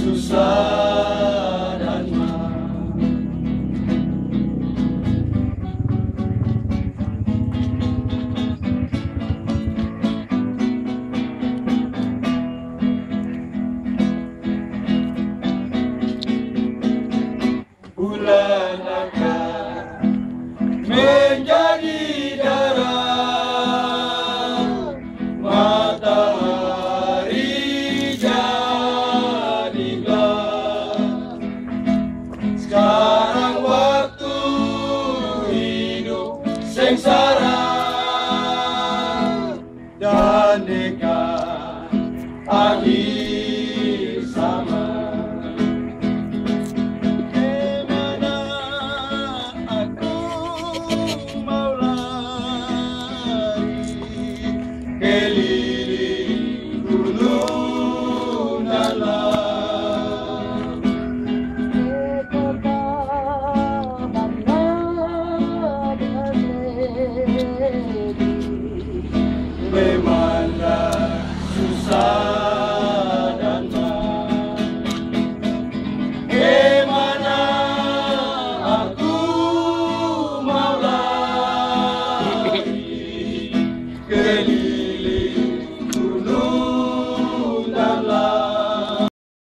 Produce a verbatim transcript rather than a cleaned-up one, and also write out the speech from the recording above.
susah dan maaf. Bulan akan menjadi terang, matahari jadi gelap. Sekarang waktu hidup sengsara dan dekat akhir zaman. Keliling gunung dalam, memandang susah dan maaf. Kemana aku mau lari, keliling